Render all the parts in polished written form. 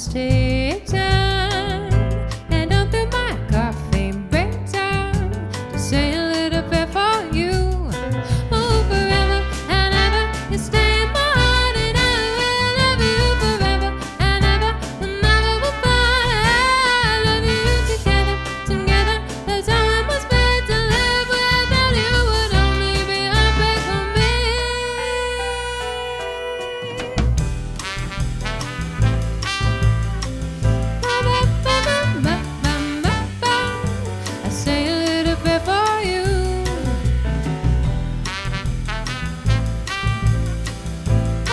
just take time and don't through my coffee break time to say a little prayer for you. Oh, forever and ever, you stay in my heart, and I will love you forever and ever, and never will find. I love you together, together. That's how it must be to live without you. Would only be heartbreak for me. I say a little prayer for you. I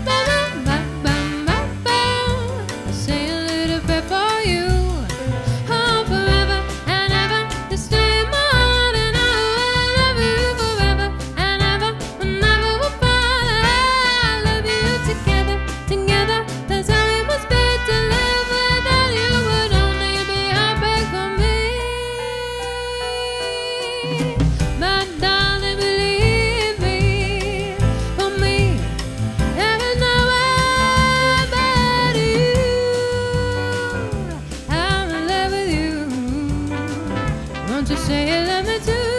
say a little prayer for you. Oh, forever and ever, you stay in my heart, and I will love you forever and ever, and never will find. I love you together, together. That's how it must be to live without you. Would only be heartbreak for me. My darling, believe me, for me, there is no way but you. I'm in love with you. Won't you say you love me too?